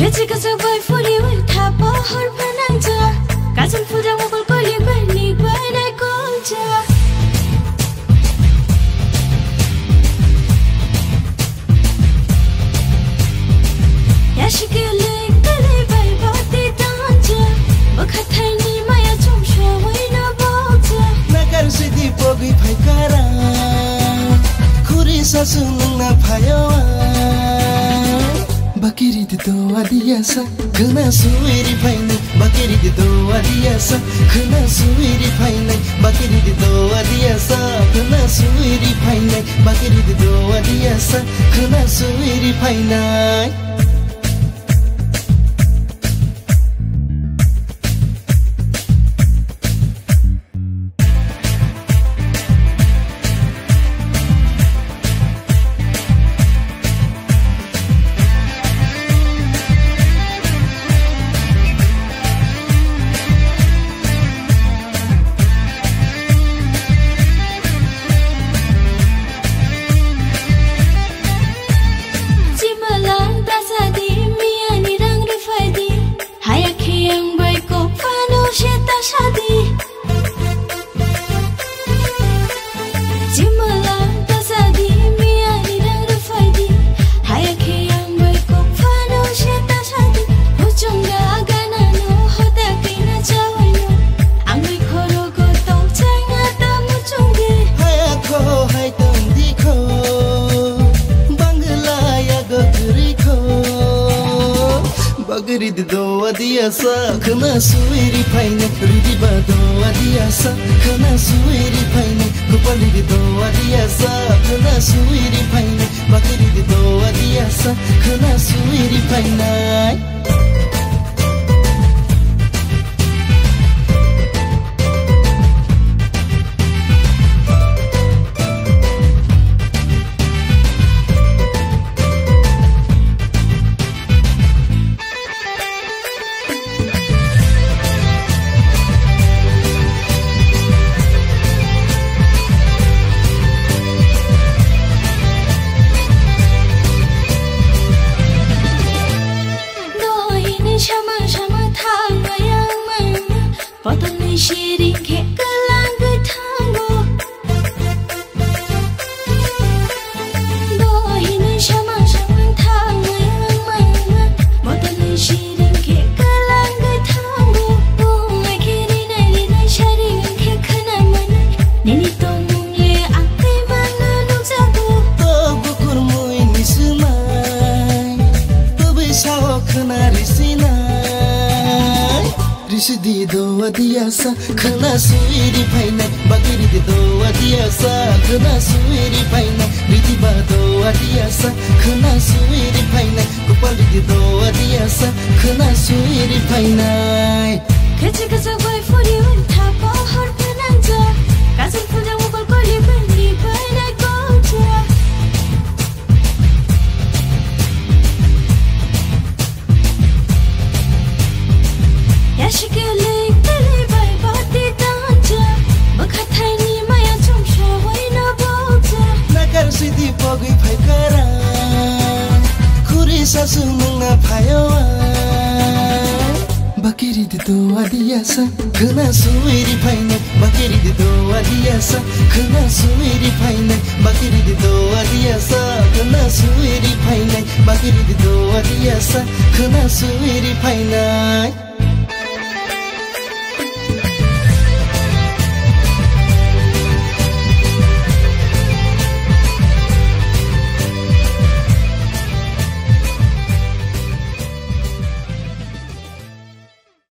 Kecil-kecil boy furi wai thapa har panangja Kacang fuda mokol koli bani bani kolja Yashikile kali bai bati tanja Bakhathai ni maya chumsho wai na bolja Nakar sidi pogi phai kara Khuri sasun na phayawa Bakiri di doa diasa, kena suiri painai. Bakiri di doa diasa, kena suiri painai. Bakiri di doa diasa, kena suiri painai. Bakiri di doa diasa, kena suiri painai. Bakiri di doa diasa, kena suiri painai. Ridi ba doa diasa, kena suiri painai. Kupali di doa diasa, kena suiri painai. Bakiri di doa diasa, kena suiri painai. Potong shiri ke kelang getanggo Dohin sama tango yang mana Potong shiri ke kelang getanggo Bunga kiri nai shari ke kena mana Nini tongong le akti mana nuk jago Togu kurmu ini semai Tobisau kena risinai Risi di doa diasa, kena suiri painai. Bakiri di doa diasa, kena suiri painai. Riti ba doa diasa, kena suiri painai. Kupali di doa diasa, kena suiri painai. Kecil-kecil boy furi wai thapa har panangja Kacang fuda mokol koli bani bani kolja Yashikile kali bai bati tanja Bakhathai ni maya chumsho wai na bolja Nakar sidi pogi phai kara Khuri sasun na phayawa Bakiri di doa diasa, kena suiri painai. Bakiri di doa diasa, kena suiri painai. Bakiri di doa diasa, kena suiri painai. Bakiri di doa diasa, kena suiri painai.